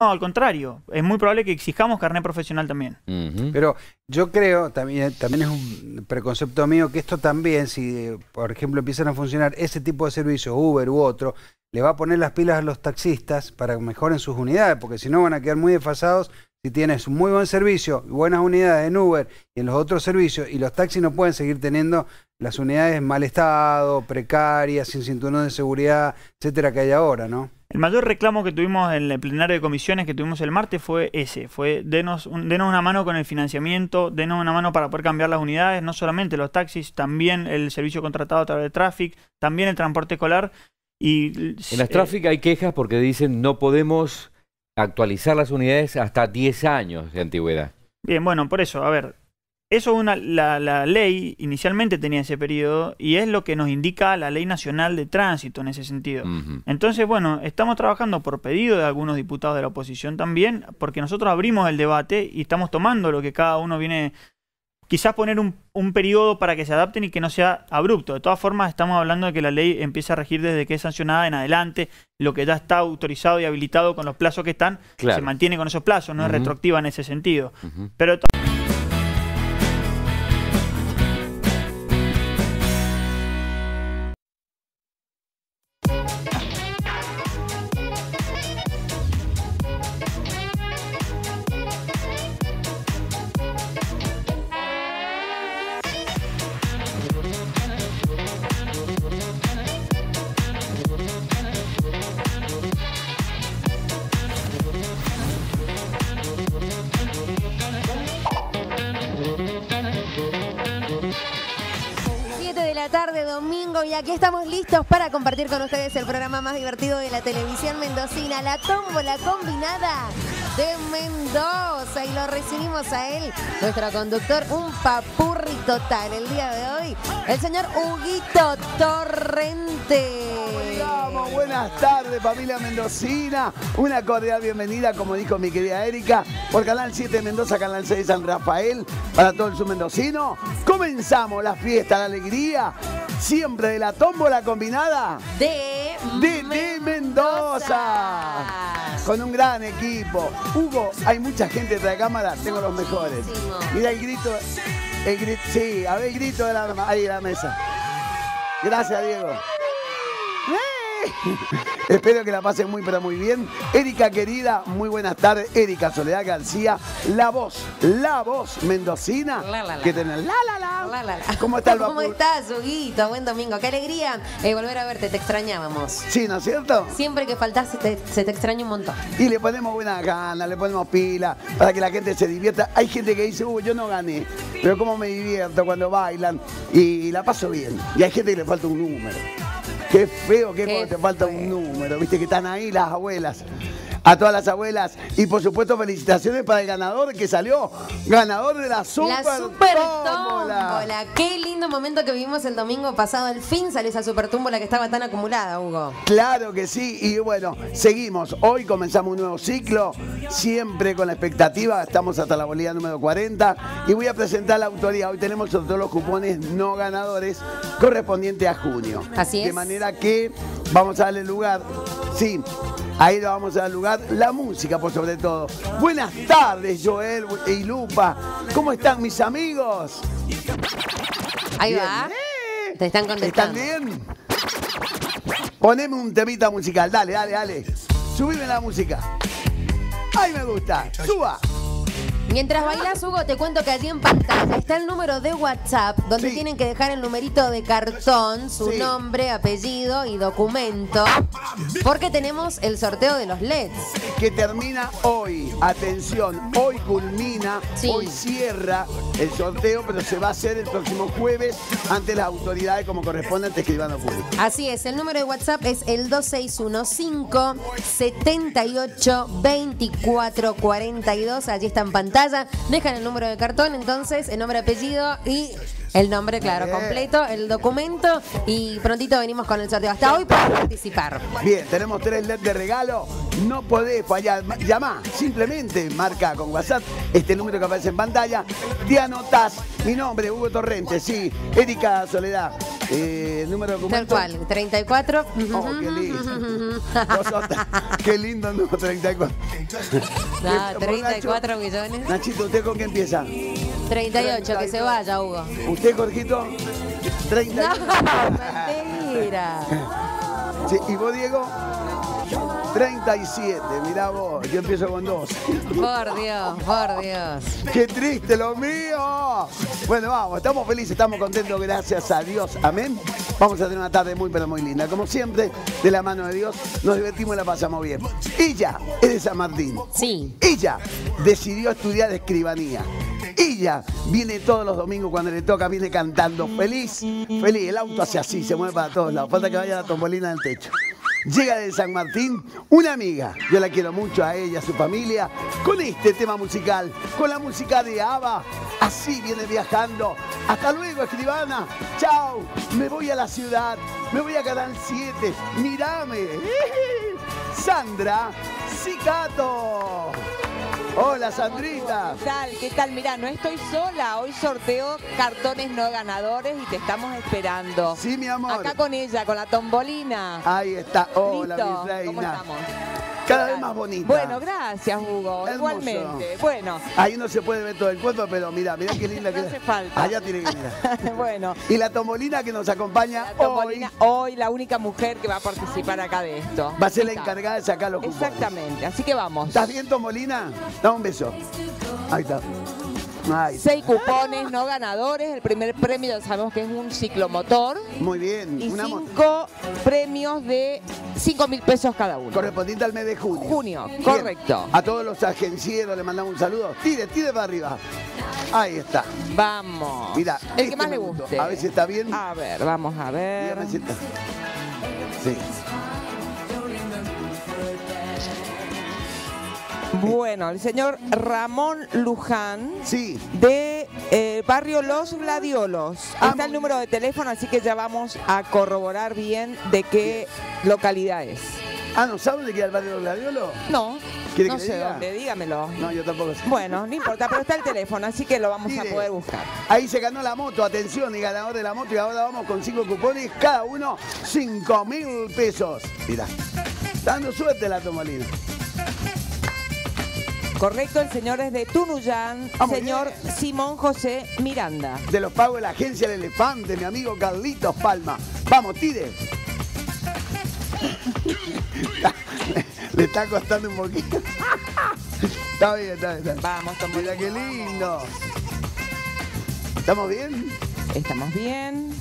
No, al contrario, es muy probable que exijamos carnet profesional también. Pero yo creo, también es un preconcepto mío, que esto también, si por ejemplo empiezan a funcionar ese tipo de servicios, Uber u otro, le va a poner las pilas a los taxistas para que mejoren sus unidades, porque si no van a quedar muy desfasados. Si tienes un muy buen servicio, buenas unidades en Uber y en los otros servicios, y los taxis no pueden seguir teniendo las unidades en mal estado, precarias, sin cinturón de seguridad, etcétera, que hay ahora, ¿no? El mayor reclamo que tuvimos en el plenario de comisiones que tuvimos el martes fue ese, fue denos una mano con el financiamiento, denos una mano para poder cambiar las unidades, no solamente los taxis, también el servicio contratado a través de Traffic, también el transporte escolar. Y en las Traffic hay quejas porque dicen no podemos actualizar las unidades hasta 10 años de antigüedad. Bien, bueno, por eso, a ver, eso la ley inicialmente tenía ese periodo y es lo que nos indica la Ley Nacional de Tránsito en ese sentido. Entonces, bueno, estamos trabajando por pedido de algunos diputados de la oposición también, porque nosotros abrimos el debate y estamos tomando lo que cada uno viene. Quizás poner un periodo para que se adapten y que no sea abrupto. De todas formas, estamos hablando de que la ley empieza a regir desde que es sancionada en adelante. Lo que ya está autorizado y habilitado con los plazos que están, se mantiene con esos plazos, no es retroactiva en ese sentido. Pero tarde, domingo, y aquí estamos listos para compartir con ustedes el programa más divertido de la televisión mendocina, la tómbola combinada de Mendoza, y lo recibimos a él, nuestro conductor, un papurri total el día de hoy, el señor Huguito Torrente. Buenas tardes, familia mendocina, una cordial bienvenida, como dijo mi querida Erika, por Canal 7 de Mendoza, Canal 6 de San Rafael, para todo el sur mendocino. Comenzamos la fiesta, la alegría, siempre de la tómbola combinada de Mendoza, con un gran equipo. Hugo, hay mucha gente detrás de cámara, tengo los mejores. Mira el grito, sí, a ver el grito de ahí de la mesa. Gracias, Diego. Espero que la pasen muy pero muy bien. Erika querida, muy buenas tardes. Erika Soledad García, la voz mendocina que tenés. ¿Cómo está el vapor? ¿Cómo estás, Huguito? Buen domingo, qué alegría volver a verte, te extrañábamos. Sí, ¿no es cierto? Siempre que faltás se te extraña un montón. Y le ponemos buena gana, le ponemos pila para que la gente se divierta. Hay gente que dice, yo no gané, pero cómo me divierto cuando bailan y la paso bien. Y hay gente que le falta un número. Qué feo que cuando te falta un número, viste que están ahí las abuelas. A todas las abuelas. Y por supuesto, felicitaciones para el ganador que salió. Ganador de la Super Tómbola. Qué lindo momento que vivimos el domingo pasado. Al fin salió esa Super Tómbola que estaba tan acumulada, Hugo. Claro que sí. Y bueno, seguimos. Hoy comenzamos un nuevo ciclo. Siempre con la expectativa. Estamos hasta la bolilla número 40. Y voy a presentar la autoría. Hoy tenemos todos los cupones no ganadores correspondientes a junio. Así es. De manera que vamos a darle lugar. Sí. Ahí le vamos a dar lugar, la música por sobre todo. Buenas tardes, Joel y Lupa. ¿Cómo están mis amigos? Ahí bien. Va. Te están contestando. ¿Están bien? Poneme un temita musical. Dale. Subime la música. Ahí me gusta. Suba. Mientras bailas, Hugo, te cuento que allí en pantalla está el número de WhatsApp donde tienen que dejar el numerito de cartón, su nombre, apellido y documento, porque tenemos el sorteo de los LEDs. Que termina hoy. Atención, hoy culmina, hoy cierra el sorteo, pero se va a hacer el próximo jueves ante las autoridades como corresponde ante escribano público. Así es, el número de WhatsApp es el 2615-782442. Allí está en pantalla. Dejan el número de cartón, entonces, el nombre, apellido y el nombre, claro, completo, el documento, y prontito venimos con el sorteo. Hasta hoy para participar. Bien, tenemos 3 LED de regalo. No podés fallar. Llamá, simplemente marca con WhatsApp este número que aparece en pantalla. Te anotás. Mi nombre, Hugo Torrente, sí. Erika Soledad, Número de Tal documento. cual, 34. Oh, qué lindo. Qué lindo el número 34. No, 34 millones. Nachito, ¿usted con qué empieza? 38, que se vaya, Hugo. ¿Usted, Jorgito? 30. No, mentira. Sí, ¿y vos, Diego? 37, mirá vos, yo empiezo con 2. Por Dios, por Dios. ¡Qué triste lo mío! Bueno, vamos, estamos felices, estamos contentos, gracias a Dios, amén. Vamos a tener una tarde muy, pero muy linda. Como siempre, de la mano de Dios, nos divertimos y la pasamos bien. Ella es de San Martín. Sí. Ella decidió estudiar escribanía. Ella viene todos los domingos cuando le toca, viene cantando feliz, feliz. El auto hace así, se mueve para todos lados. Falta que vaya la tombolina del techo. Llega de San Martín una amiga, yo la quiero mucho a ella, a su familia, con este tema musical, con la música de ABBA, así viene viajando. Hasta luego, escribana, chao, me voy a la ciudad, me voy a Canal 7, mírame, Sandra Cicato. Hola, Sandrita. ¿Qué tal? ¿Qué tal? Mirá, no estoy sola. Hoy sorteo cartones no ganadores y te estamos esperando. Sí, mi amor. Acá con ella, con la tombolina. Ahí está. Hola, ¿Listo? mi reina. ¿Cómo estamos? Cada vez más bonita. Bueno, gracias, Hugo. Hermoso. Igualmente. Bueno. Ahí no se puede ver todo el cuerpo, pero mira qué linda No que hace falta. Allá tiene que mirar. Bueno. Y la tombolina que nos acompaña La tombolina, hoy la única mujer que va a participar acá de esto. va a ser la Está. encargada de sacar los cupones. Exactamente. Así que vamos. ¿Estás bien, tombolina? Dame un beso. Ahí está. Ahí. 6 cupones no ganadores. El primer premio ya sabemos que es un ciclomotor. Muy bien. Y Una 5 premios de 5.000 pesos cada uno. correspondiente al mes de junio. Junio, Bien. correcto. A todos los agencieros le mandamos un saludo. Tire para arriba. Ahí está. Vamos. Mira, el este que más me le gustó. guste. A ver si está bien. A ver, vamos a ver. Dígame si está. Sí. Bueno, el señor Ramón Luján Sí. de barrio Los Gladiolos. Está el número de teléfono, así que ya vamos a corroborar bien de qué localidad es. Ah, ¿no saben de qué es el barrio de los Gladiolos? No, ¿Quiere no que le sé diga? dónde, dígamelo. No, yo tampoco sé. Bueno, no importa, pero está el teléfono, así que lo vamos a Mire, poder buscar. Ahí se ganó la moto, atención, y ganador de la moto, y ahora vamos con 5 cupones, cada uno 5.000 pesos. Mirá, está dando suerte la tomolina. Correcto, el señor es de Tunuyán, Ah, muy señor bien. Simón José Miranda. De los pagos de la agencia El Elefante, mi amigo Carlitos Palma. Vamos, tire. Le está costando un poquito. Está bien, está bien. Vamos, Mira qué lindo. ¿Estamos bien? Estamos bien.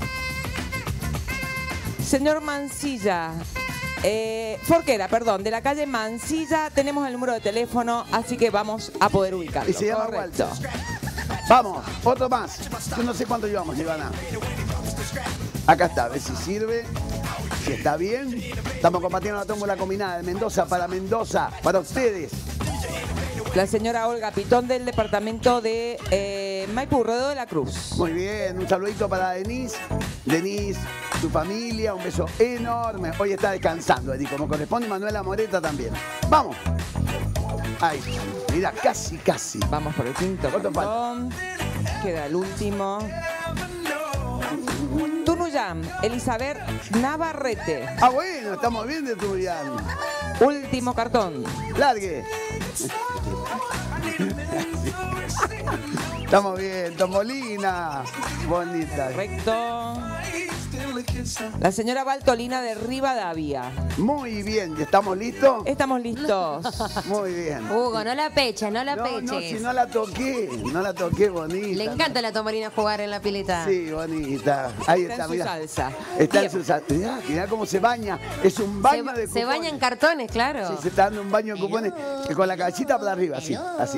Señor Mansilla, Forquera, perdón, de la calle Mansilla tenemos el número de teléfono, así que vamos a poder ubicarlo. Y se llama Correcto. Walter. Vamos, otro más. Yo no sé cuánto llevamos, Ivana. Acá está, a ver si sirve, si está bien. Estamos compartiendo la tómbola combinada de Mendoza, para ustedes. La señora Olga Pitón del departamento de Maipú, Rodeo de la Cruz. Muy bien, un saludito para Denise. Denise, tu familia, un beso enorme. Hoy está descansando, Eddie, como corresponde. Manuela Moreta también. Vamos. Ahí, mira, casi. Vamos por el quinto ¿Cuánto cartón. Queda el último. Tunuyán, Elizabeth Navarrete. Ah, bueno, estamos bien de tu vida. Último cartón. Largue. Estamos bien, Tomolina. Bonita. Correcto. La señora Valtolina de Rivadavia. Muy bien, ¿estamos listos? Estamos listos. Muy bien. Hugo, no la peches, no la No, peches. si no la toqué, bonita. Le encanta a la tombolina jugar en la pileta. Sí, bonita. Ahí Está está, en su mirá. salsa. Está en Bien. su salsa. Mirá cómo se baña. Es un baño de cupones. Se baña en cartones, claro. Sí, se está dando un baño de cupones con la cabecita para arriba, así.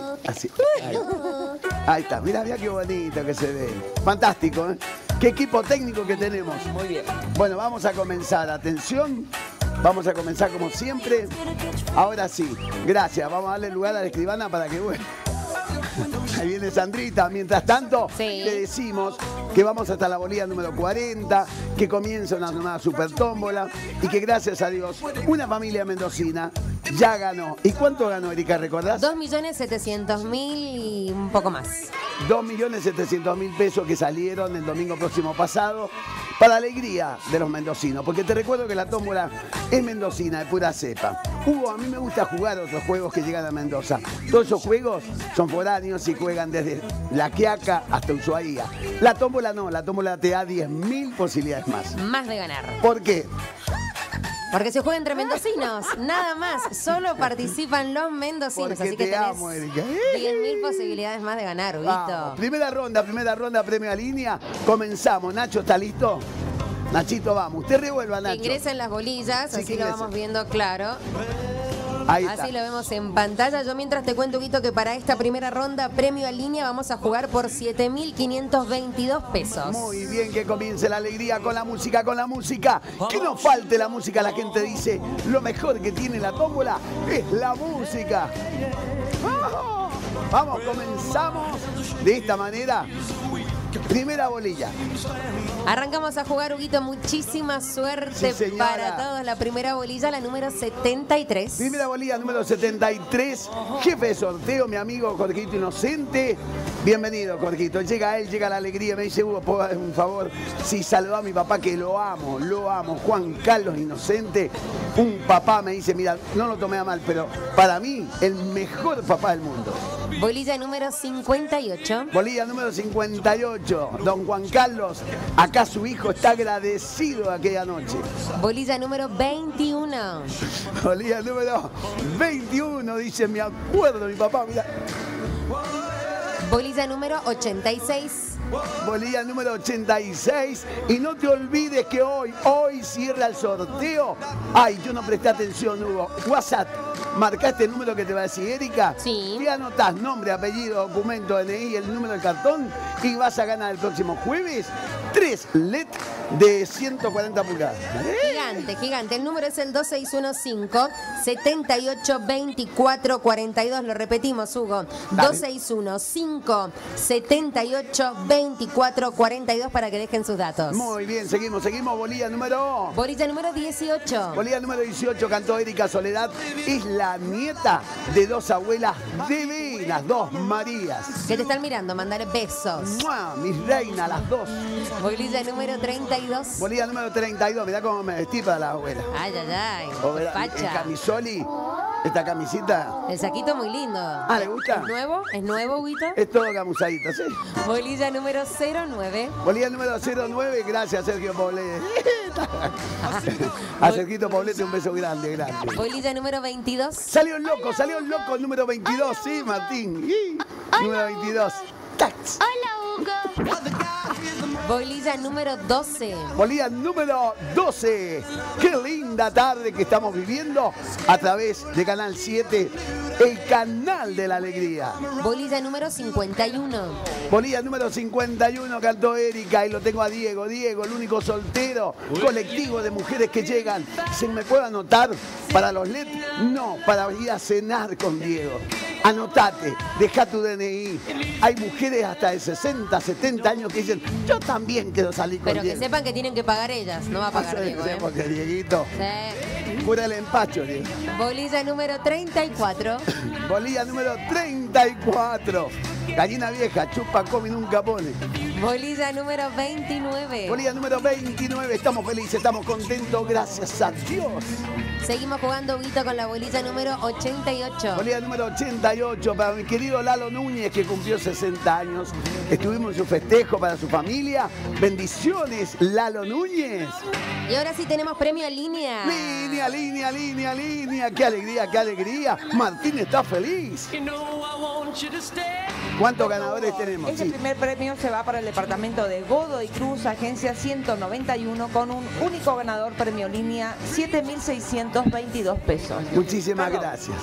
Ahí está, mirá qué bonito que se ve. Fantástico, ¿eh? Qué equipo técnico que tenemos. Muy bien. Bueno, vamos a comenzar. Atención. Vamos a comenzar como siempre. Ahora sí. Gracias. Vamos a darle lugar a la escribana para que vuelva. Ahí viene Sandrita. Mientras tanto, Sí. le decimos que vamos hasta la bolilla número 40, que comienza una nueva super tómbola y que gracias a Dios, una familia mendocina ya ganó. ¿Y cuánto ganó, Erika, recordás? 2.700.000 y un poco más. 2.700.000 pesos que salieron el domingo próximo pasado para alegría de los mendocinos. Porque te recuerdo que la tómbola es mendocina, de pura cepa. Hugo, a mí me gusta jugar otros juegos que llegan a Mendoza. Todos esos juegos son foráneos y juegan desde La Quiaca hasta Ushuaia. La tómbola no, la tómbola te da 10.000 posibilidades más. Más de ganar. ¿Por qué? Porque se juega entre mendocinos, nada más. Solo participan los mendocinos. Porque así que te tenés amo, Erika. 10.000 posibilidades más de ganar, Huguito. Vamos. Primera ronda, premio a línea. Comenzamos. Nacho, ¿está listo? Nachito, vamos. Usted revuelva, Nacho. Ingresen las bolillas, Sí, así lo vamos viendo claro. Ahí está. Así lo vemos en pantalla. Yo mientras te cuento, Huguito, que para esta primera ronda, premio a línea, vamos a jugar por 7.522 pesos. Muy bien, que comience la alegría con la música, con la música. Que no falte la música. La gente dice, lo mejor que tiene la tómbola es la música. Vamos, comenzamos de esta manera. Primera bolilla. Arrancamos a jugar, Huguito. Muchísima suerte Sí, señora. para todos. La primera bolilla, la número 73. Primera bolilla número 73. Jefe de sorteo, mi amigo Jorgito Inocente. Bienvenido, Jorgito. Llega él, llega la alegría. Me dice, Hugo, ¿puedo dar un favor? Sí, saluda a mi papá, que lo amo, lo amo. Juan Carlos Inocente. Un papá, me dice, mira, no lo tomé a mal, pero para mí, el mejor papá del mundo. Bolilla número 58. Bolilla número 58. Don Juan Carlos, acá su hijo está agradecido de aquella noche. Bolilla número 21. Bolilla número 21, dice, me acuerdo, mi papá, mira. Bolilla número 86. Bolilla número 86. Y no te olvides que hoy cierra el sorteo. Ay, yo no presté atención, Hugo. WhatsApp, marcaste el número que te va a decir Erika. Sí. Y anotás nombre, apellido, documento, DNI, el número del cartón. Y vas a ganar el próximo jueves 3 LED de 140 pulgadas. Gigante, gigante. El número es el 2615-782442. Lo repetimos, Hugo. Dale. 2615-782442 para que dejen sus datos. Muy bien, seguimos. Bolilla número... Bolilla número 18. Bolilla número 18, cantó Erika Soledad. Es la nieta de dos abuelas divinas, dos Marías. Que te están mirando, mandar besos. ¡Mua! Mis reinas, las dos. Bolilla número 32. Bolilla número 32, mirá cómo me vestí para la abuela. Ay, ay, ay. O verá, el Facha. camisoli, esta camisita. El saquito muy lindo. ¿Le gusta? ¿Es nuevo? ¿Es nuevo, Huguito? Es todo camusadito, ¿sí? Bolilla número 09. Bolilla número 09, gracias Sergio Poblete. A Sergito Poblete un beso grande, grande. Bolilla número 22. Salió el loco el número 22, sí, Martín. Número 22. Tax. Bolilla número 12. Bolilla número 12. Qué linda tarde que estamos viviendo a través de Canal 7, el canal de la alegría. Bolilla número 51. Bolilla número 51, cantó Erika, y lo tengo a Diego. Diego, el único soltero colectivo de mujeres que llegan. ¿Se me puede anotar para los LED? No, para ir a cenar con Diego. Anotate, deja tu DNI. Hay mujeres hasta de 60, 70 años que dicen, yo también quiero salir con Pero que Diego. sepan que tienen que pagar ellas, no va a pagar Diego, ¿eh? Porque Dieguito, Sí. cura el empacho, Diego. Bolilla número 34. Bolilla número 34. Gallina vieja, chupa, come y nunca pone. Bolilla número 29. Bolilla número 29. Estamos felices, estamos contentos, gracias a Dios. Seguimos jugando, Huguito, con la bolilla número 88. Bolilla número 88 para mi querido Lalo Núñez, que cumplió 60 años. Estuvimos en su festejo para su familia. Bendiciones, Lalo Núñez. Y ahora sí tenemos premio en línea. Línea, línea, línea, línea. Qué alegría, qué alegría. Martín está feliz. ¿Cuántos ganadores tenemos? Este Sí. primer premio se va para el departamento de Godoy Cruz, agencia 191, con un único ganador, premio línea, 7.622 pesos. Muchísimas Perdón, gracias.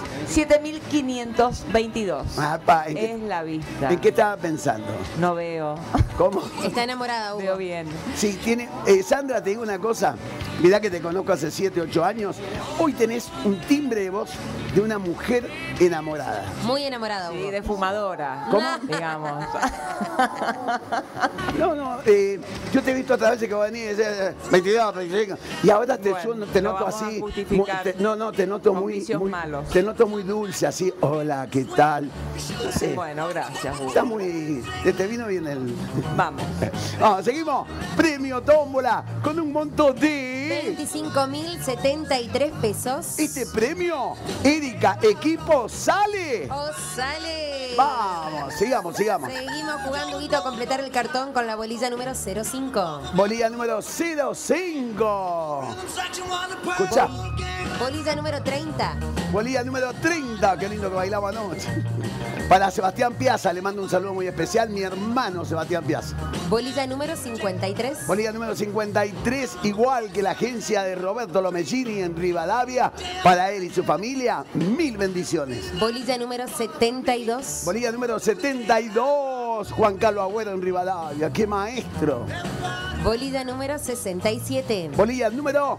7.522. Apa, Es la vista. ¿en qué estaba pensando? No veo. ¿Cómo? Está enamorada, Hugo. Veo bien. Sí, tiene. Sandra, te digo una cosa. mirá que te conozco hace 7, 8 años, hoy tenés un timbre de voz de una mujer enamorada. Muy enamorada, Hugo. Sí, de fumadora. ¿Cómo? Digamos. No, yo te he visto otras veces que vos venís 22, 25, y ahora te Bueno, te lo noto vamos a así. justificar Te noto con muy, vicios malos. te noto muy dulce, así, hola, ¿qué tal? No sé, Bueno, gracias, Hugo. está muy, te vino bien el... Vamos. Vamos, seguimos. Premio tómbola con un monto de... 25.073 pesos. Este premio, Erika, equipo, sale. ¡Oh, sale! Vamos, sigamos. Seguimos jugando, Huguito, a completar el cartón con la bolilla número 05. Bolilla número 05. Escuchá. Bolilla número 30. Bolilla número 30. Qué lindo que bailaba anoche. Para Sebastián Piazza, le mando un saludo muy especial. Mi hermano Sebastián Piazza. Bolilla número 53. Bolilla número 53, igual que la agencia de Roberto Lomellini en Rivadavia. Para él y su familia, 1000 bendiciones. Bolilla número 72. Bolilla número 72, Juan Carlos Agüero en Rivadavia. ¡Qué maestro! Bolilla número 67. Bolilla número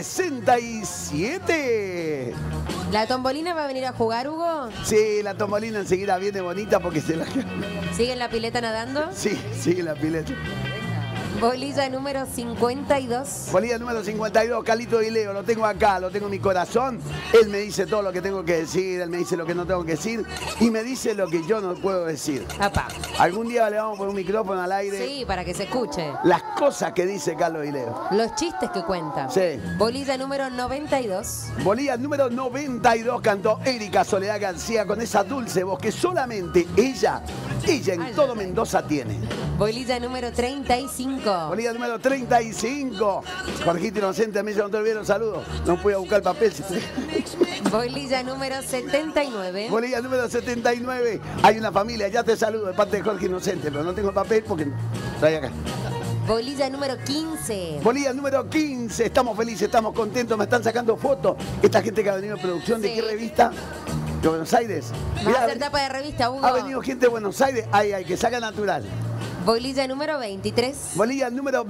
67. ¿La tombolina va a venir a jugar, Hugo? Sí, la tombolina enseguida viene bonita porque se la... ¿Sigue en la pileta nadando? Sí, sigue la pileta. Bolilla número 52. Bolilla número 52, Calito Di Leo, lo tengo acá, lo tengo en mi corazón. Él me dice todo lo que tengo que decir, él me dice lo que no tengo que decir y me dice lo que yo no puedo decir. Apá. Algún día le vamos a poner un micrófono al aire. Sí, para que se escuche. Las cosas que dice Carlos Di Leo. Los chistes que cuenta. Sí. Bolilla número 92. Bolilla número 92 cantó Erika Soledad García con esa dulce voz que solamente ella en todo Mendoza tiene. Bolilla número 35. Bolilla número 35. Jorgito Inocente, me dice, no te olvides los saludos. No pude buscar el papel. Bolilla número 79. Bolilla número 79. Hay una familia, ya te saludo de parte de Jorge Inocente, pero no tengo el papel porque trae acá. Bolilla número 15. Bolilla número 15. Estamos felices, estamos contentos, me están sacando fotos. Esta gente que ha venido de producción, ¿de Sí. qué revista? ¿De Buenos Aires? ¿Vas Mirá, a hacer tapa de revista, Hugo? ha venido gente de Buenos Aires. Ay, que saca natural. Bolilla número 23. Bolilla número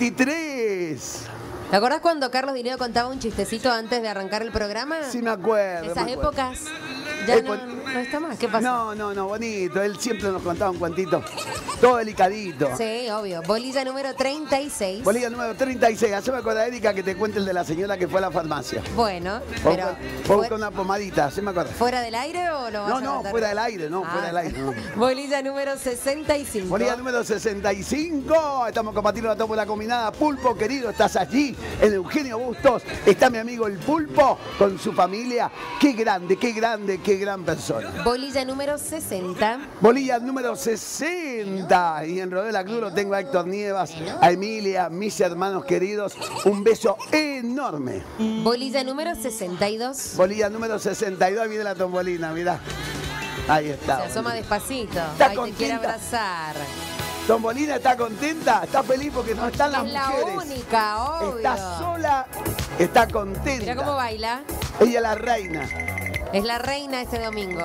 23. ¿Te acordás cuando Carlos Di Leo contaba un chistecito antes de arrancar el programa? Sí, me acuerdo. Esas me acuerdo. épocas ya Época- no está más. ¿Qué pasa? No, bonito. Él siempre nos contaba un cuentito. Todo delicadito. Sí, obvio. Bolilla número 36. Bolilla número 36. Haceme acordar, Erika, que te cuente el de la señora que fue a la farmacia. Bueno, Fue pero a buscar una pomadita, haceme acordar. ¿fuera del aire o lo vas No, a contar? fuera del aire, no, fuera del aire. No. Bolilla número 65. Bolilla número 65. Estamos compartiendo la tómbola combinada. Pulpo, querido, estás allí en Eugenio Bustos. Está mi amigo el Pulpo con su familia. Qué grande, qué gran persona. Bolilla número 60. Bolilla número 60. Y en Rodeo de la Cruz lo tengo a Héctor Nievas, a Emilia, mis hermanos queridos. Un beso enorme. Bolilla número 62. Bolilla número 62. Ahí viene la tombolina, mirá. Ahí está. Se asoma despacito. Está Ahí te quiere contenta. abrazar. Tombolina está contenta, está feliz porque no están las Es la mujeres. única, obvio. Está sola, está contenta. Mira cómo baila. Ella es la reina. Es la reina este domingo.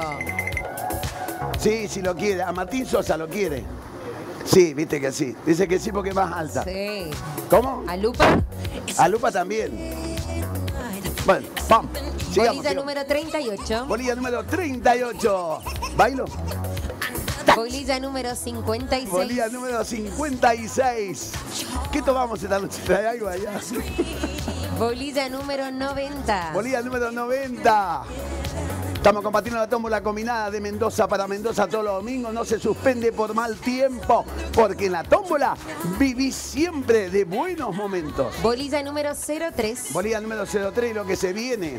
Sí, si lo quiere. A Martín Sosa lo quiere. Sí, viste que sí. Dice que sí porque es más alta. Sí. ¿Cómo? ¿A Lupa? A Lupa también. Bueno, vamos. Sigamos, Bolilla sigamos. número 38. Bolilla número 38. ¿Bailo? Bolilla número 56. Bolilla número 56. ¿Qué tomamos esta noche? ¿Trae algo allá? Bolilla número 90. Bolilla número 90. Estamos compartiendo la tómbola combinada de Mendoza para Mendoza todos los domingos. No se suspende por mal tiempo, porque en la tómbola vivís siempre de buenos momentos. Bolilla número 03. Bolilla número 03, lo que se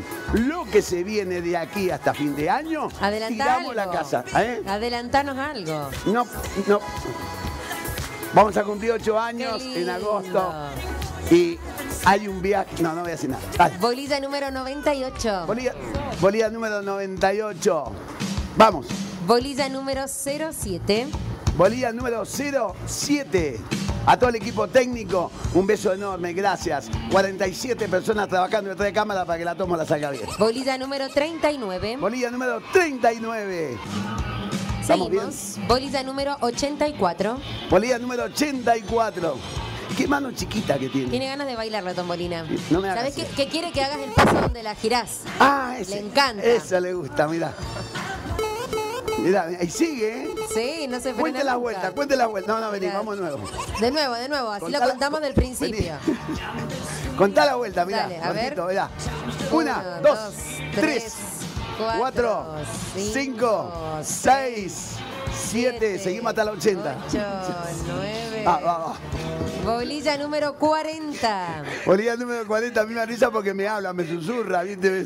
viene de aquí hasta fin de año, Adelantá tiramos algo. la casa. Adelantanos algo. No. Vamos a cumplir 8 años Qué en lindo. agosto y hay un viaje. No voy a decir nada. Dale. Bolilla número 98. Bolilla número 98. Vamos. Bolilla número 07. Bolilla número 07. A todo el equipo técnico, un beso enorme, gracias. 47 personas trabajando detrás de cámara para que la tómbola salga bien. Bolilla número 39. Bolilla número 39. ¿Estamos bien? Seguimos. Bolilla número 84. Bolilla número 84. Qué mano chiquita que tiene. Tiene ganas de bailar la tombolina. No me hagas ¿Sabés qué quiere que hagas el paso donde la girás? Ah, ese. Le encanta. Esa le gusta, mirá. Mirá, ahí sigue, ¿eh? Sí, no se frena Cuente la nunca. vuelta, cuente la vuelta. No, no, vení, Mirá. vamos de nuevo. De nuevo. Así Contá lo la- contamos del principio. Contá la vuelta, mirá. Dale, a ver. Marquito, mirá. 1, Uno, 2, dos, 3, 4, 5, 6, 7. Seguimos hasta la 80. 8, 9. Va. Bolilla número 40. Bolilla número 40, a mí me da risa porque me habla, me susurra, ¿viste?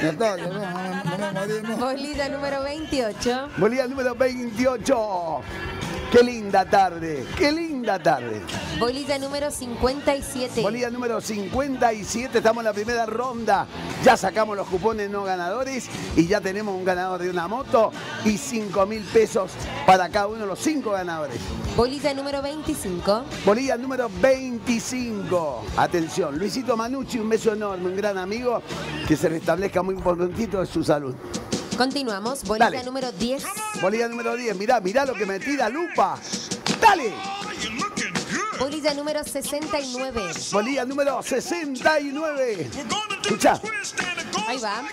Bolilla número 28. Bolilla número 28. Qué linda tarde, qué linda tarde. Bolilla número 57. Bolilla número 57, estamos en la primera ronda. Ya sacamos los cupones no ganadores y ya tenemos un ganador de una moto y 5.000 pesos para cada uno de los 5 ganadores. Bolilla número 25. Bolilla número 25. Atención, Luisito Manucci, un beso enorme, un gran amigo, que se restablezca muy importantito de su salud. Continuamos. Bolilla Dale. número 10. Bolilla número 10, mirá lo que me tira Lupa. ¡Dale! Bolilla número 69. Bolilla número 69. Escuchá. Ahí va.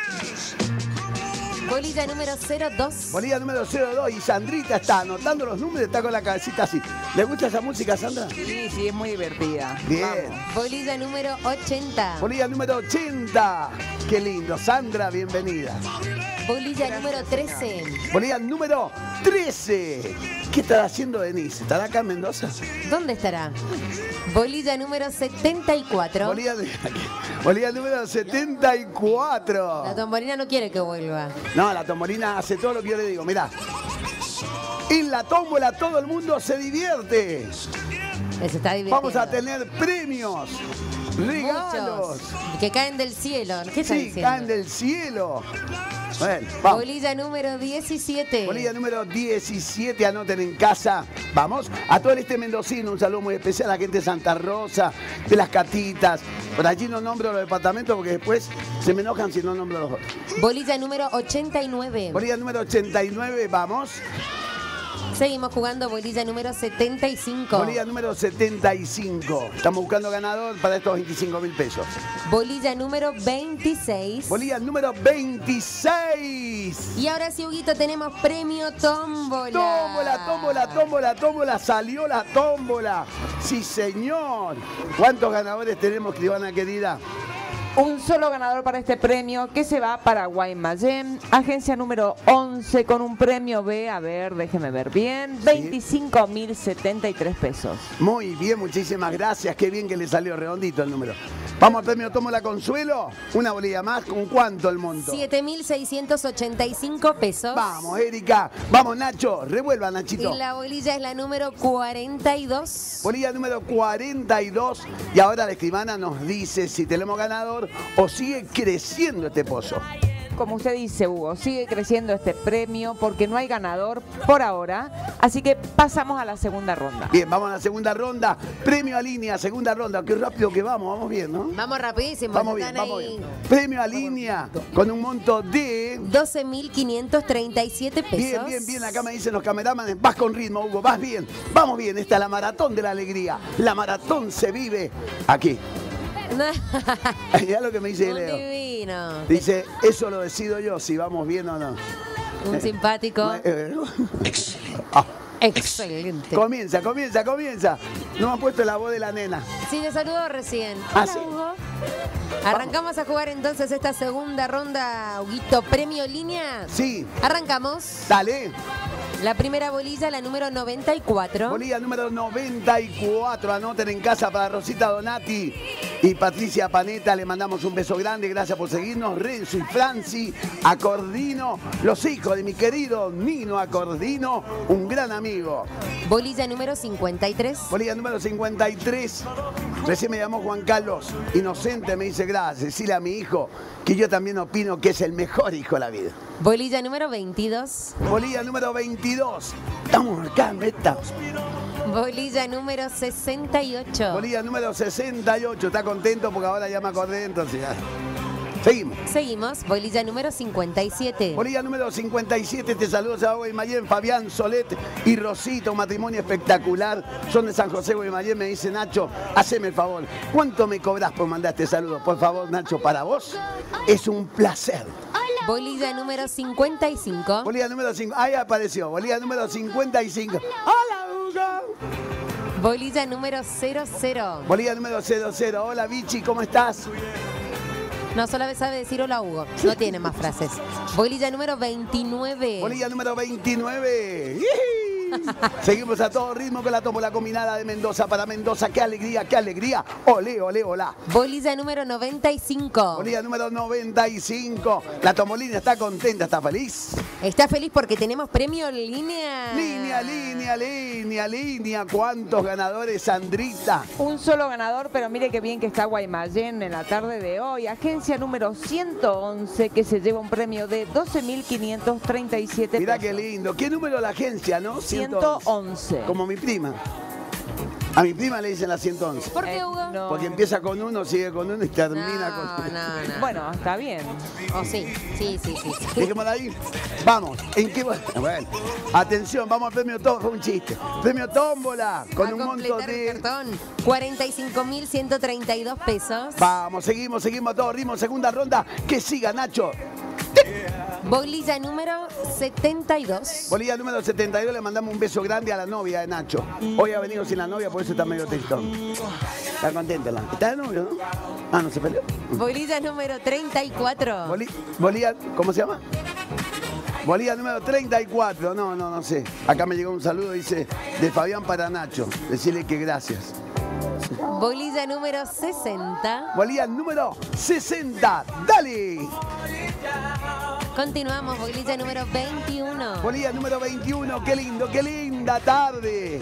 Bolilla número 02. Bolilla número 02 y Sandrita está anotando los números, está con la cabecita así. ¿Le gusta esa música, Sandra? Sí, es muy divertida. Bien. Bolilla número 80. Bolilla número 80. Qué lindo. Sandra, bienvenida. Bolilla número 13. Bolilla número 13. ¿Qué estará haciendo Denise? ¿Estará acá en Mendoza? ¿Dónde estará? Bolilla número 74. Bolilla número 74. La tombolina no quiere que vuelva. No, la tombolina hace todo lo que yo le digo. Mirá. En la tómbola todo el mundo se divierte. Se está divirtiendo. Vamos a tener premios, regalos. Muchos. Que caen del cielo. ¿Qué está Sí, diciendo? caen del cielo. Bueno, vamos. Bolilla número 17. Bolilla número 17, anoten en casa. Vamos. A todo el este mendocino, un saludo muy especial a la gente de Santa Rosa, de Las Catitas. Por allí no nombro los departamentos porque después se me enojan si no nombro los otros. Bolilla número 89. Bolilla número 89, vamos. Seguimos jugando bolilla número 75. Bolilla número 75. Estamos buscando ganador para estos 25.000 pesos. Bolilla número 26. Bolilla número 26. Y ahora sí, Huguito, tenemos premio tómbola. Tómbola. Salió la tómbola. Sí, señor. ¿Cuántos ganadores tenemos, escribana querida? Un solo ganador para este premio que se va para Guaymallén, agencia número 11 con un premio B, a ver, déjeme ver bien, 25.073 pesos. Muy bien, muchísimas gracias. Qué bien que le salió redondito el número. Vamos al premio Tómbola Consuelo. Una bolilla más. ¿Con cuánto el monto? 7.685 pesos. Vamos, Erika. Vamos, Nacho. Revuelva, Nachito. Y la bolilla es la número 42. Bolilla número 42. Y ahora la escribana nos dice si tenemos ganador o sigue creciendo este pozo. Como usted dice, Hugo, sigue creciendo este premio porque no hay ganador por ahora, así que pasamos a la segunda ronda. Bien, vamos a la segunda ronda. Premio a línea, segunda ronda. Qué rápido que vamos bien, ¿no? Vamos rapidísimo. Vamos bien, están vamos ahí. bien. Premio a línea con un monto de 12.537 pesos. Bien. Acá me dicen los cameramanes, vas con ritmo, Hugo, vas bien. Vamos bien, esta es la maratón de la alegría. La maratón se vive aquí. Ya lo que me dice Un Leo. divino. Dice, eso lo decido yo, si vamos bien o no. Un simpático. Excelente. Comienza. No me han puesto la voz de la nena. Sí, te saludó recién. Ah, Hola, sí. Hugo. Arrancamos a jugar entonces esta segunda ronda, Huguito. Premio línea. Sí, Arrancamos. dale. La primera bolilla, la número 94. Bolilla número 94. Anoten en casa para Rosita Donati y Patricia Panetta. Le mandamos un beso grande. Gracias por seguirnos. Renzo y Franci, Acordino, los hijos de mi querido Nino Acordino, un gran amigo. Bolilla número 53. Bolilla número 53. Recién me llamó Juan Carlos. Inocente, me dice gracias. Decirle a mi hijo que yo también opino que es el mejor hijo de la vida. Bolilla número 22. Bolilla número 22. Estamos acá, meta. Bolilla número 68. Bolilla número 68. Está contento porque ahora ya me acordé, entonces ya. Seguimos. Seguimos, bolilla número 57. Bolilla número 57, te saludo a Guaymallén, Fabián Solet y Rosita, un matrimonio espectacular. Son de San José, Guaymallén, me dice Nacho, haceme el favor. ¿Cuánto me cobras por mandar este saludo? Por favor, Nacho, para vos es un placer. Bolilla número 55. Bolilla número 5, ahí apareció, bolilla número 55. Hola, Hugo. Bolilla número 00. Bolilla número 00, hola, Vichy, ¿cómo estás? No, solo sabe decir hola, Hugo. No tiene más frases. Bolilla número 29. Bolilla número 29. Seguimos a todo ritmo con la tómbola combinada de Mendoza para Mendoza. ¡Qué alegría, qué alegría! ¡Olé, olé, olá! Bolilla número 95. Bolilla número 95. La tombolina está contenta, está feliz. Está feliz porque tenemos premio línea. Línea, línea, línea, línea. ¿Cuántos ganadores, Sandrita? Un solo ganador, pero mire qué bien que está Guaymallén en la tarde de hoy. Agencia número 111, que se lleva un premio de 12.537 pesos. Mirá qué lindo. ¿Qué número la agencia, no? 111. Como mi prima. A mi prima le dicen la 111. ¿Por qué, Hugo? No. Porque empieza con uno, sigue con uno y termina con uno. No. Bueno, está bien. Oh, sí. Dejémosla ahí. Vamos. ¿En qué? Bueno, atención, vamos al premio tómbola. Fue un chiste. Premio tómbola con un monto completar el de... cartón. 45.132 pesos. Vamos, seguimos a todo ritmo. Segunda ronda. Que siga, Nacho. Bolilla número 72. Bolilla número 72, le mandamos un beso grande a la novia de Nacho. Hoy ha venido sin la novia, por eso está medio tristón. Está contenta la. ¿Está de novio, no? Ah, ¿no se peleó? Bolilla número 34. Bolilla, ¿cómo se llama? Bolilla número 34, no sé. Acá me llegó un saludo, dice, de Fabián para Nacho. Decirle que gracias. Bolilla número 60. Bolilla número 60, dale. Continuamos, bolilla número 21. Bolilla número 21, qué lindo, qué linda tarde.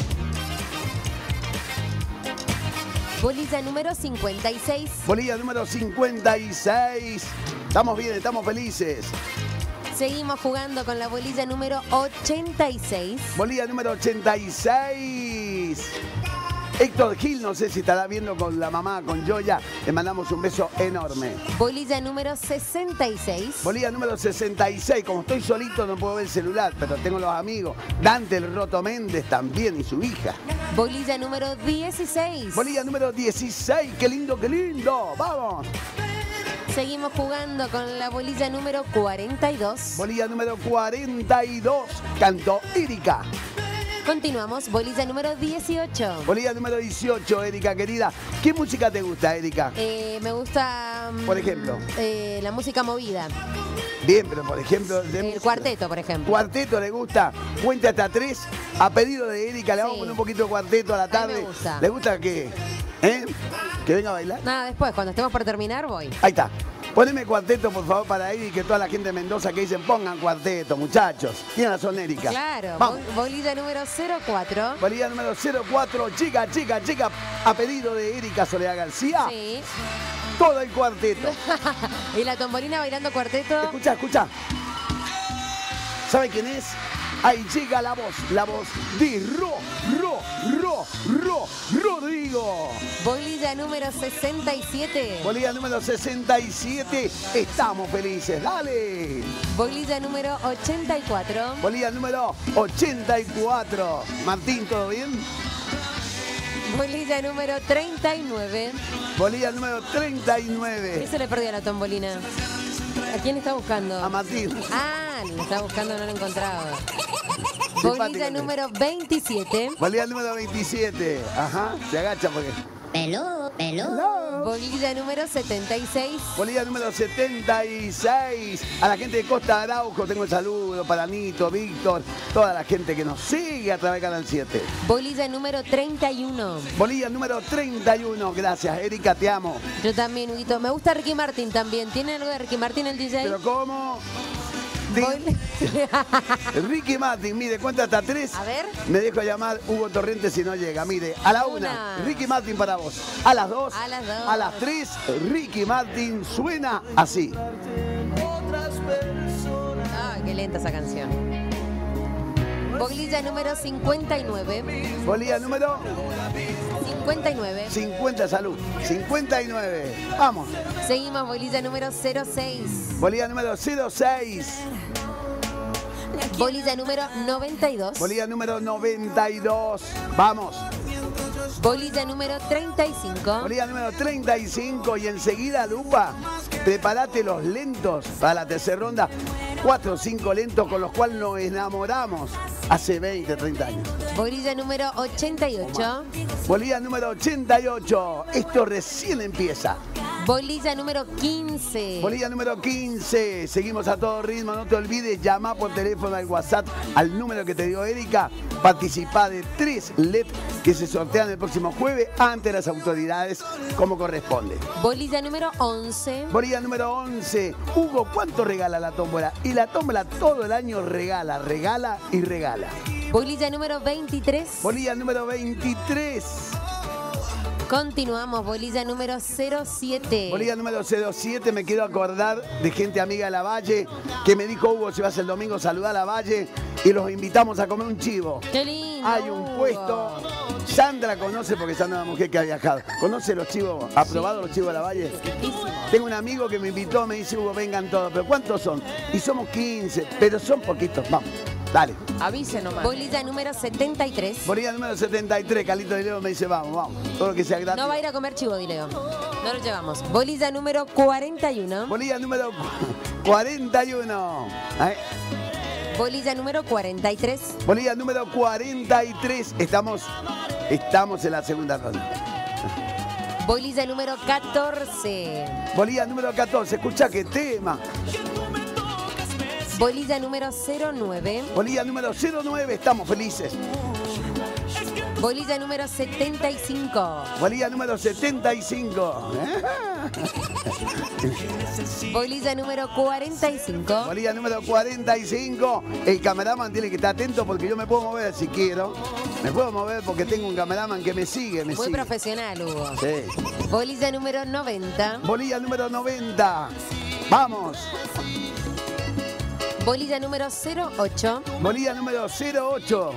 Bolilla número 56. Bolilla número 56. Estamos bien, estamos felices. Seguimos jugando con la bolilla número 86. Bolilla número 86. Héctor Gil, no sé si estará viendo con la mamá, con Yoya. Le mandamos un beso enorme. Bolilla número 66. Bolilla número 66. Como estoy solito no puedo ver el celular, pero tengo los amigos. Dante el Roto Méndez también y su hija. Bolilla número 16. Bolilla número 16. Qué lindo, qué lindo. Vamos. Seguimos jugando con la bolilla número 42. Bolilla número 42. Cantó Erika. Continuamos, bolilla número 18. Bolilla número 18, Erika querida. ¿Qué música te gusta, Erika? Me gusta... Por ejemplo. La música movida. Bien, pero por ejemplo... El cuarteto, por ejemplo. Cuarteto le gusta. Cuenta hasta 3. A pedido de Erika le vamos a poner un poquito de cuarteto a la tarde. A mí me gusta. ¿Le gusta qué? ¿Que venga a bailar? Nada, después, cuando estemos por terminar, voy. Ahí está. Poneme cuarteto, por favor, para ir y que toda la gente de Mendoza que dicen pongan cuarteto, muchachos. Tiene razón, Erika. Claro. Vamos. Bolilla número 04. Bolilla número 04. Chica. A pedido de Erika Soledad García. Sí. Todo el cuarteto. Y la tombolina bailando cuarteto. Escucha. ¿Sabe quién es? Ahí llega la voz de Rodrigo. Bolilla número 67. Bolilla número 67. Estamos felices. Dale. Bolilla número 84. Bolilla número 84. Martín, ¿todo bien? Bolilla número 39. Bolilla número 39. ¿Qué se le perdió a la tombolina? ¿A quién está buscando? A Martín. Ah, lo estaba buscando, no lo encontraba. Simpático. Bolilla número 27. Bolilla número 27. Ajá, se agacha porque... Hello. Bolilla número 76. Bolilla número 76. A la gente de Costa Araujo tengo el saludo para Nito, Víctor, toda la gente que nos sigue a través de Canal 7. Bolilla número 31. Bolilla número 31. Gracias, Erika, te amo. Yo también, Huguito. Me gusta Ricky Martin también. ¿Tiene algo de Ricky Martin el DJ? ¿Pero cómo? Ricky Martin, mire, cuenta hasta 3. A ver. Me dejo llamar Hugo Torrente si no llega. Mire, a la 1, Ricky Martin para vos. A las 2. A las 2. A las 3, Ricky Martin suena así. Ay, qué lenta esa canción. Bolilla número 59. Bolilla número 59. 50, salud. 59. Vamos. Seguimos, bolilla número 06. Bolilla número 06. Bolilla número 92. Bolilla número 92. Vamos. Bolilla número 35. Bolilla número 35. Y enseguida, Lupa, prepárate los lentos para la tercera ronda. 4 o 5 lentos con los cuales nos enamoramos hace 20, 30 años. Bolilla número 88. Bolilla número 88. Esto recién empieza. Bolilla número 15. Bolilla número 15. Seguimos a todo ritmo. No te olvides, llama por teléfono al WhatsApp al número que te dio Erika. Participá de 3 LED que se sortean el próximo jueves ante las autoridades como corresponde. Bolilla número 11. Bolilla número 11. Hugo, ¿cuánto regala la tómbola? Y la tómbola todo el año regala, regala y regala. Bolilla número 23. Bolilla número 23. Continuamos, bolilla número 07. Bolilla número 07, me quiero acordar de gente amiga de La Valle que me dijo, Hugo, si vas el domingo, saludá a La Valle y los invitamos a comer un chivo. ¡Qué lindo! Hay un puesto. Sandra conoce, porque Sandra es una mujer que ha viajado. ¿Conoce los chivos? ¿Ha probado los chivos de La Valle? Tengo un amigo que me invitó, me dice, Hugo, vengan todos. ¿Pero cuántos son? Y somos 15, pero son poquitos. Vamos, dale. Avise nomás. Bolilla número 73. Bolilla número 73, Carlito de Leo me dice, vamos, vamos. Todo lo que sea gratis. No va a ir a comer chivo, Dileo. No lo llevamos. Bolilla número 41. Bolilla número 41. Bolilla número 43. Bolilla número 43. Estamos en la segunda ronda. Bolilla número 14. Bolilla número 14. Escucha qué tema. Bolilla número 09. Bolilla número 09. Estamos felices. Bolilla número 75. Bolilla número 75. Bolilla número 45. Bolilla número 45. El cameraman tiene que estar atento porque yo me puedo mover si quiero. Me puedo mover porque tengo un cameraman que me sigue. Muy profesional, Hugo. Sí. Bolilla número 90. Bolilla número 90. Vamos. Bolilla número 08. Bolilla número 08.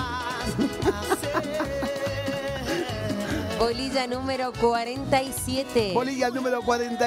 Bolilla número 47. Bolilla número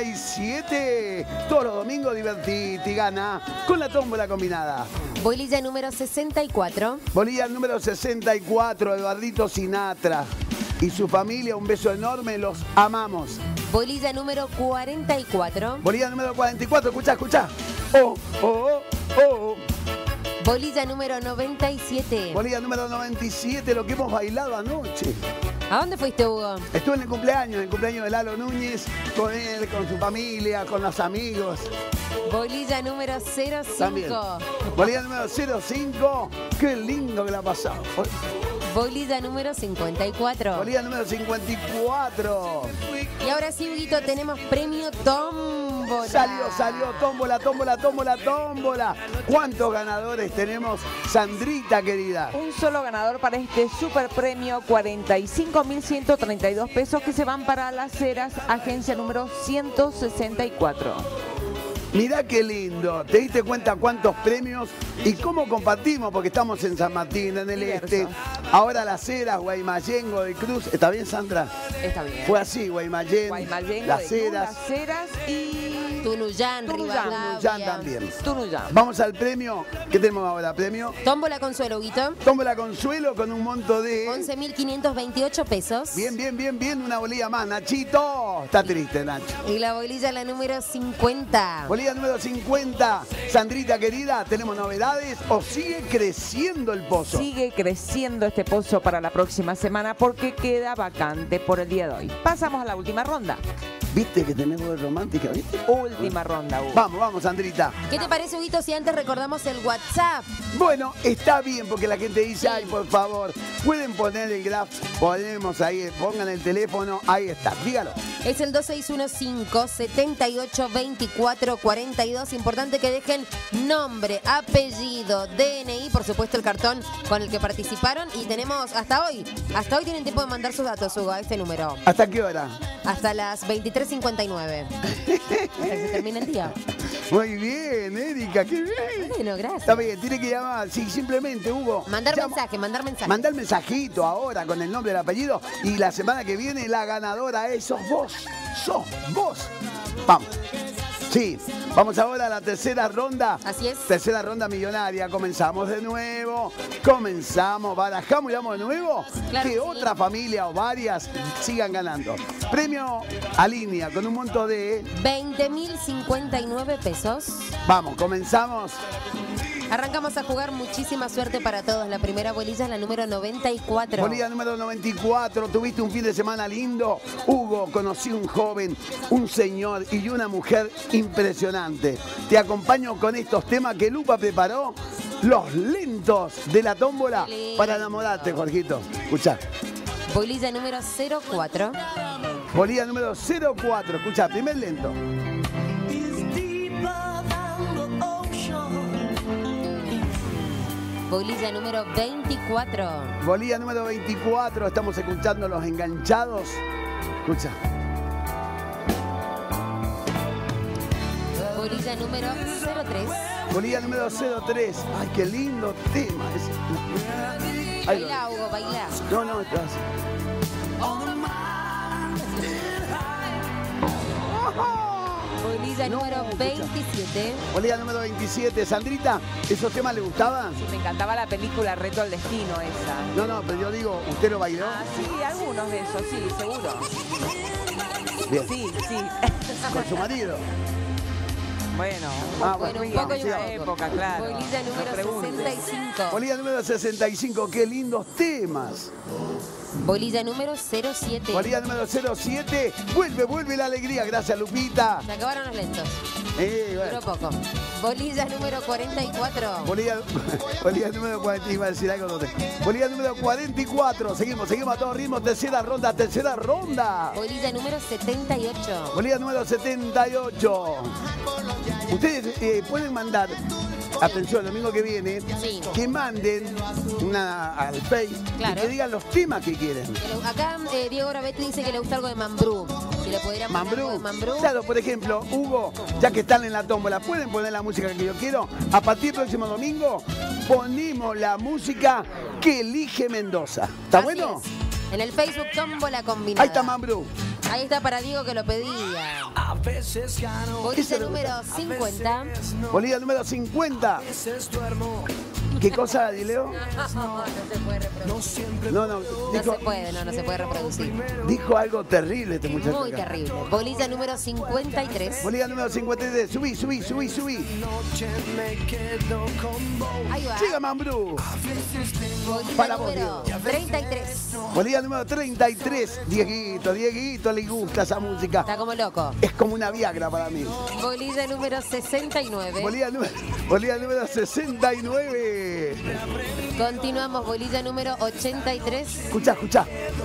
47. Todos los domingos divertite y gana con la tómbola combinada. Bolilla número 64. Bolilla número 64. Eduardito Sinatra y su familia, un beso enorme, los amamos. Bolilla número 44. Bolilla número 44. Escucha. Oh, oh, oh, oh. Bolilla número 97. Bolilla número 97, lo que hemos bailado anoche. ¿A dónde fuiste, Hugo? Estuve en el cumpleaños de Lalo Núñez, con él, con su familia, con los amigos. Bolilla número 05. También. Bolilla número 05. Qué lindo que la ha pasado. Bolilla número 54. Bolilla número 54. Y ahora sí, Huguito, tenemos premio tómbola. Salió, tómbola. ¿Cuántos ganadores tenemos, Sandrita querida? Un solo ganador para este super premio, 45.132 pesos que se van para Las Heras, agencia número 164. Mirá qué lindo, ¿te diste cuenta cuántos premios y cómo compartimos? Porque estamos en San Martín, en el este. Ahora Las Heras, Guaymallén, Godoy Cruz. ¿Está bien, Sandra? Está bien. Fue así, Guaymallén, Las Heras y Tunuyán, Rivadavia. También. Tunuyán. Vamos al premio. ¿Qué tenemos ahora? Premio. Tómbola Consuelo, Huguito. Tómbola Consuelo con un monto de 11.528 pesos. Bien. Una bolilla más, Nachito. Está triste, Nacho. Y la bolilla, la número 50. Bolilla número 50. Sandrita querida, ¿tenemos novedades o sigue creciendo el pozo? Sigue creciendo este pozo para la próxima semana porque queda vacante por el día de hoy. Pasamos a la última ronda. ¿Viste que tenés voz romántica, viste? Última ronda, Hugo. Vamos, Sandrita. ¿Qué te parece, Huguito, si antes recordamos el WhatsApp? Bueno, está bien porque la gente dice, ay, por favor, pueden poner el graph, ponemos ahí, pongan el teléfono, ahí está, dígalo. Es el 2615-782442. Importante que dejen nombre, apellido, DNI, por supuesto el cartón con el que participaron. Y tenemos hasta hoy tienen tiempo de mandar sus datos, Hugo, a este número. ¿Hasta qué hora? Hasta las 23:59. Hasta que se termine el día. Muy bien, Erika, qué bien. Bueno, gracias. Está bien, tiene que llamar, sí, simplemente, Hugo. Mandar mensaje. Mandar mensaje. mensajito ahora con el nombre y el apellido. Y la semana que viene la ganadora es sos vos. Sos vos. Vamos. Sí, vamos ahora a la tercera ronda. Así es. Tercera ronda millonaria. Comenzamos de nuevo. Comenzamos, barajamos y vamos de nuevo. Claro que sí. otra familia o varias sigan ganando. Premio a línea con un monto de... 20.059 pesos. Vamos, comenzamos. Arrancamos a jugar, muchísima suerte para todos. La primera bolilla es la número 94. Bolilla número 94, tuviste un fin de semana lindo. Hugo, conocí un joven, un señor y una mujer impresionante. Te acompaño con estos temas que Lupa preparó. Los lentos de la tómbola para enamorarte, Jorgito. Escuchá. Bolilla número 04. Bolilla número 04, escuchá, primer lento. Bolilla número 24. Bolilla número 24, estamos escuchando Los Enganchados. Escucha. Bolilla número 03. Bolilla número 03. Ay, qué lindo tema ese. Ahí lo- Baila, Hugo, baila. No, está así. Bolilla No, número escucha. 27. Bolilla número 27. Sandrita, ¿esos temas le gustaban? Me encantaba la película Reto al Destino esa. No, pero yo digo, ¿usted lo bailó? Ah, sí, algunos de esos, sí, seguro. Bien. Sí, sí. Con su marido. Bueno, Bueno, un poco y un esa poco. época, claro. Bolilla No número preguntes. 65. Bolilla número 65. Qué lindos temas. Bolilla número 07. Bolilla número 07. Vuelve la alegría. Gracias, Lupita. Se acabaron los lentos. Bueno. Duró poco. Bolilla número 44. Bolilla número 40, iba a decir algo. No te- Bolilla número 44. Seguimos a todo ritmo. Tercera ronda. Bolilla número 78. Bolilla número 78. Ustedes pueden mandar, atención, el domingo que viene, Sí. que manden al Face Claro. y que digan los temas que quieren. Acá Diego Rabetti dice que le gusta algo de Mambrú. Si le pudiera poner algo de Mambrú. Claro, por ejemplo, Hugo, ya que están en la tómbola, ¿pueden poner la música que yo quiero? A partir del próximo domingo ponemos la música que elige Mendoza. ¿Está Así bueno? es. En el Facebook Tómbola Combinada. Ahí está Mambrú. Ahí está para Diego que lo pedía. Bolilla número 50. Bolilla número 50. ¿Qué cosa, Dileo? No se puede reproducir. No, No se puede reproducir. dijo algo terrible este muchacho. Muy acá. terrible. Bolilla número 53. Bolilla número 53. Subí. Ahí va. Siga, Mambrú. Bolilla Para vos, número 33. Bolilla número 33. Dieguito le gusta esa música. Está como loco. Es como una Viagra para mí. Bolilla número 69. Bolilla número 69. Continuamos. Bolilla número 83. Escucha.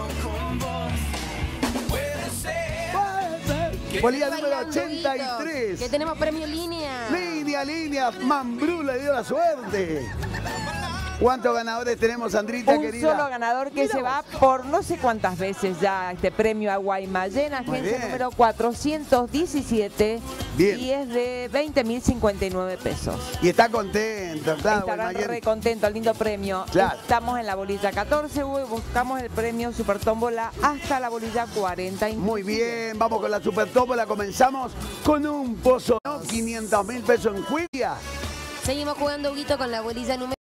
Bolilla número Bailando, 83. Guido, que tenemos premio línea. Línea. Mambrú le dio la suerte. ¿Cuántos ganadores tenemos, Sandrita, Un querida? solo ganador que Mira se va por no sé cuántas veces ya este premio a Guaymallén, agencia bien. número 417. Bien. Y es de 20.059 pesos. Y está contento, claro. Estarán Guaymallén. re contentos, lindo premio. Claro. Estamos en la bolilla 14, y buscamos el premio Super Tómbola hasta la bolilla 40. Muy bien, vamos con la Super Tómbola. Comenzamos con un pozo, ¿no? 500.000 pesos en juega. Seguimos jugando, Huguito, con la bolilla número